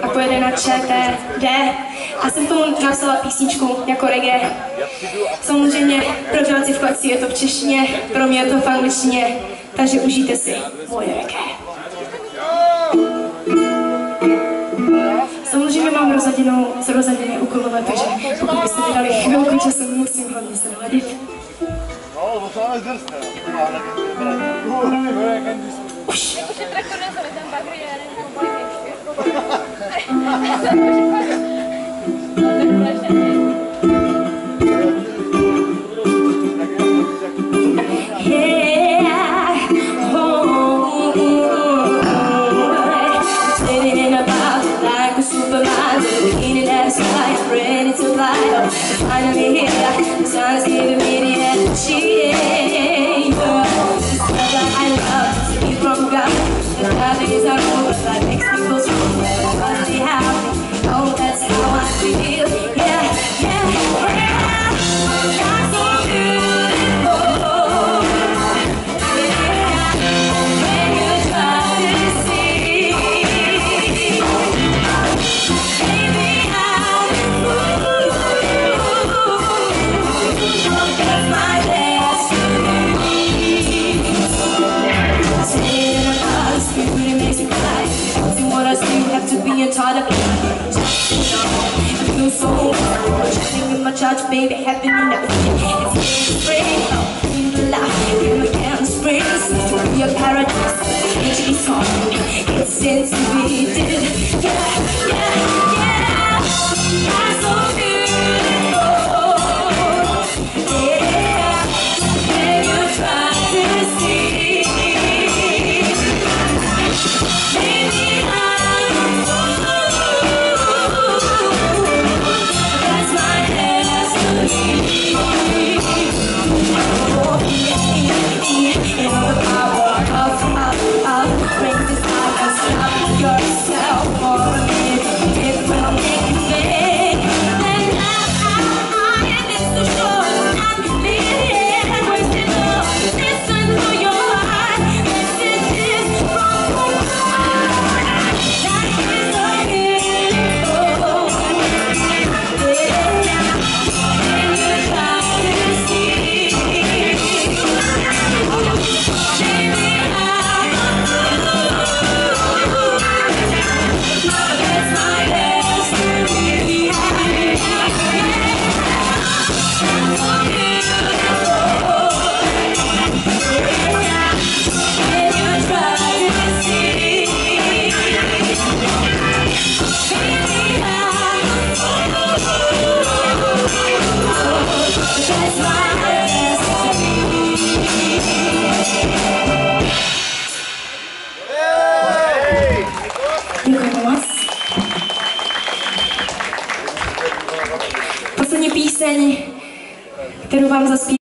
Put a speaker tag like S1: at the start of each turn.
S1: a pojede na ČTD. A jsem tomu napsala písničku jako reggae. Samozřejmě pro žáci v kleci je to v češtině, pro mě je to v angličtině, takže užijte si moje reggae. Samozřejmě mám rozladěné úkolové, takže pokud byste mi dali chvilku času, musím hlavně se doladit. Už. Finally here, the sun's giving me the energy. I love to be from God. The days are over, that makes me feel strong. Finally happy, oh that's how I feel. Yeah, yeah, yeah. You're so beautiful. Yeah, when you try to see, baby I'm that's my destiny. Staying in a house, beauty makes me cry. See what I see, have to be tied up. I feel so shining in my church, baby, heaven and everything. It's spring, in the light, here we can spring. Seems to be a paradise, HD song. It's since we did, yeah, yeah, yeah. I'm so beautiful. Yeah, when you try to see, baby, I'm that's my destiny. Oh, yeah, in all the power of break this out and stop yourself for a minute. It will make you think. And I am Mr. Sure. I'm being wasted love. Listen to your heart. Message is from the heart. That is so beautiful. Yeah, when you try to see, baby, that's my destiny. Děkuji moc. Poslední píseň, kterou vám zaspívám.